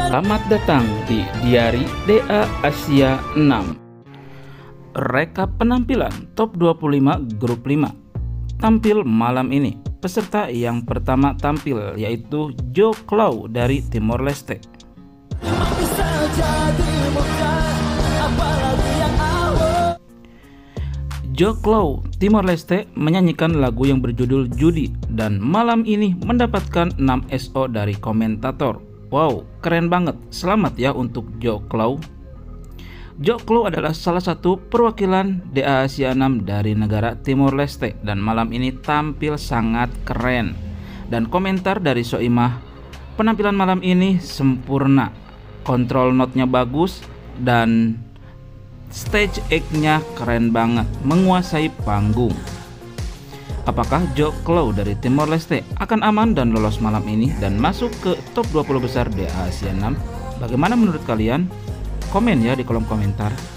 Selamat datang di Diari DA Asia 6. Rekap penampilan top 25 grup 5 tampil malam ini. Peserta yang pertama tampil yaitu Jo Claw dari Timor Leste. Jo Claw Timor Leste menyanyikan lagu yang berjudul Judi dan malam ini mendapatkan 6 SO dari komentator. Wow, keren banget. Selamat ya untuk Jo Claw. Jo Claw adalah salah satu perwakilan DA Asia 6 dari negara Timor Leste dan malam ini tampil sangat keren. Dan komentar dari Soimah, penampilan malam ini sempurna, kontrol note-nya bagus dan stage act-nya keren banget, menguasai panggung. Apakah Jo Claw dari Timor Leste akan aman dan lolos malam ini dan masuk ke top 20 besar DA Asia 6? Bagaimana menurut kalian? Komen ya di kolom komentar.